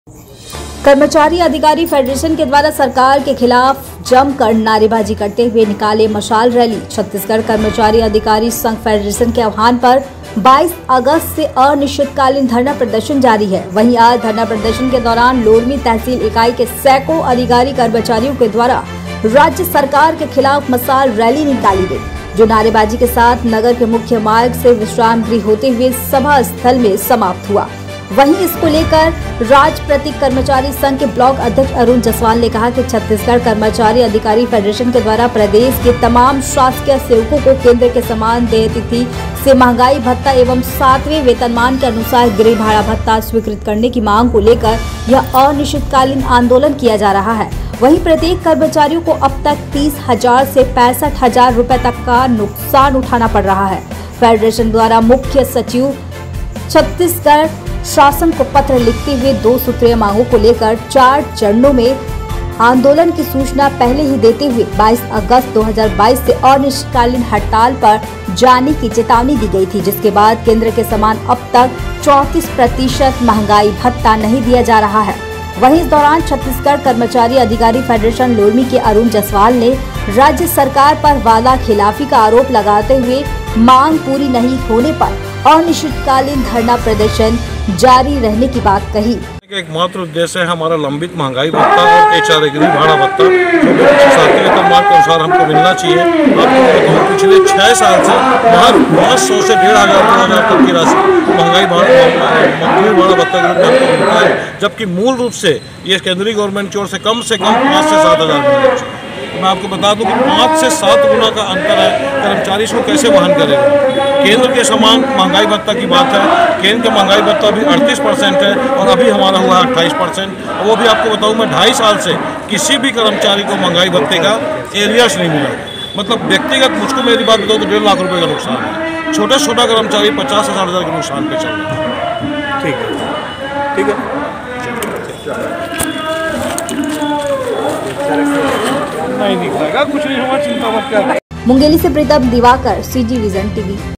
कर्मचारी अधिकारी फेडरेशन के द्वारा सरकार के खिलाफ जमकर नारेबाजी करते हुए निकाले मशाल रैली। छत्तीसगढ़ कर्मचारी अधिकारी संघ फेडरेशन के आह्वान पर 22 अगस्त से अनिश्चितकालीन धरना प्रदर्शन जारी है। वहीं आज धरना प्रदर्शन के दौरान लोरमी तहसील इकाई के सैकड़ों अधिकारी कर्मचारियों के द्वारा राज्य सरकार के खिलाफ मशाल रैली निकाली गई, जो नारेबाजी के साथ नगर के मुख्य मार्ग से विश्राम गृह होते हुए सभा स्थल में समाप्त हुआ। वहीं इसको लेकर राज्य प्रतीक कर्मचारी संघ के ब्लॉक अध्यक्ष अरुण जसवाल ने कहा कि छत्तीसगढ़ कर्मचारी अधिकारी फेडरेशन के द्वारा प्रदेश के तमाम शासकीय सेवकों को केंद्र के समान देय तिथि से महंगाई भत्ता एवं 7वें वेतनमान के अनुसार गृह भाड़ा भत्ता स्वीकृत करने की मांग को लेकर यह अनिश्चितकालीन आंदोलन किया जा रहा है। वहीं प्रत्येक कर्मचारियों को अब तक 30,000 से 65,000 रुपए तक का नुकसान उठाना पड़ रहा है। फेडरेशन द्वारा मुख्य सचिव छत्तीसगढ़ शासन को पत्र लिखते हुए 2 सूत्रीय मांगों को लेकर 4 चरणों में आंदोलन की सूचना पहले ही देते हुए 22 अगस्त 2022 से अनिश्चितकालीन हड़ताल पर जाने की चेतावनी दी गई थी, जिसके बाद केंद्र के समान अब तक 34% महंगाई भत्ता नहीं दिया जा रहा है। वहीं इस दौरान छत्तीसगढ़ कर्मचारी अधिकारी फेडरेशन लोरमी के अरुण जसवाल ने राज्य सरकार पर वादा खिलाफी का आरोप लगाते हुए मांग पूरी नहीं होने पर अनिश्चितकालीन धरना प्रदर्शन जारी रहने की बात कही। एकमात्र उद्देश्य है हमारा लंबित महंगाई भत्ता और एचआर गृह भाड़ा भत्ता जो शासकीय वेतनमान के अनुसार हमको मिलना चाहिए। आपको पिछले 6 साल से 500 से 1,500 तक की राशि महंगाई गृह भाड़ा भत्ता के रूप में आपको मिलता है, जबकि मूल रूप से ये केंद्रीय गवर्नमेंट की ओर से कम 5 से 7 हज़ार मिलना चाहिए। मैं आपको बता दूं कि 5 से 7 गुना का अंतर है। कर्मचारी इसको कैसे वहन करेगा? केंद्र के समान महंगाई भत्ता की बात है, केंद्र का महंगाई भत्ता अभी 38% है और अभी हमारा हुआ है 28%। और वो भी आपको बताऊं, मैं 2.5 साल से किसी भी कर्मचारी को महंगाई भत्ते का एरियर्स नहीं मिला। मतलब व्यक्तिगत मुझको मेरी बात बताओ तो 1.5 लाख रुपये का नुकसान है। छोटा कर्मचारी 50,000 के नुकसान पे चल रहा है। ठीक है, ठीक है। नहीं निकलेगा, कुछ नहीं होगा, चिंता मत कर। मुंगेली से Pritam Diwakar, CG vision TV।